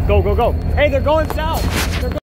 Go, go, go. Hey, they're going south. They're